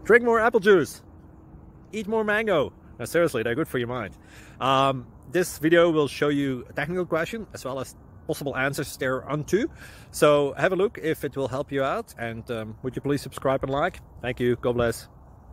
Drink more apple juice. Eat more mango. No, seriously, they're good for your mind. This video will show you a technical question as well as possible answers thereunto. So have a look if it will help you out, and would you please subscribe and like? Thank you. God bless.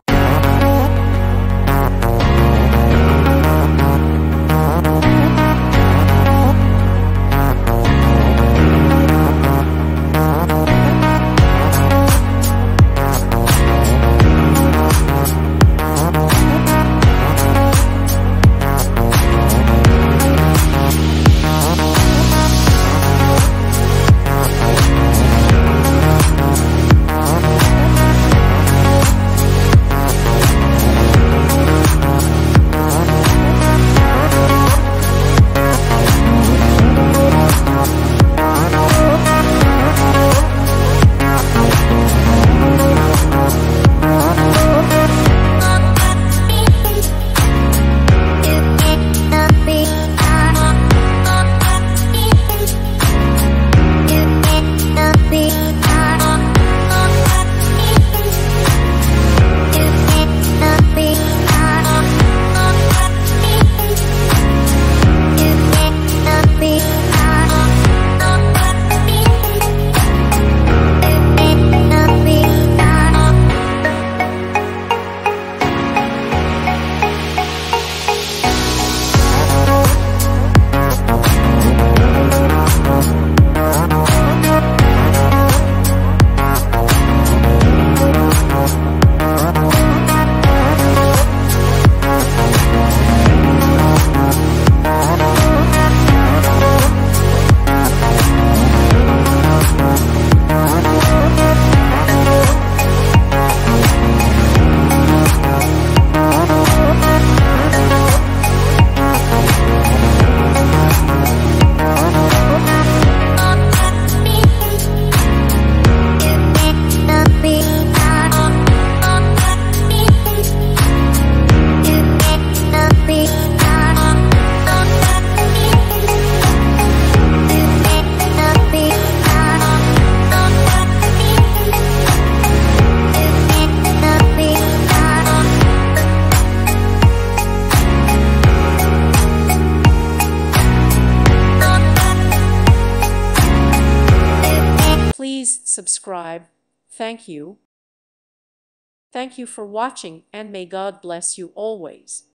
Please subscribe. Thank you. Thank you for watching, and may God bless you always.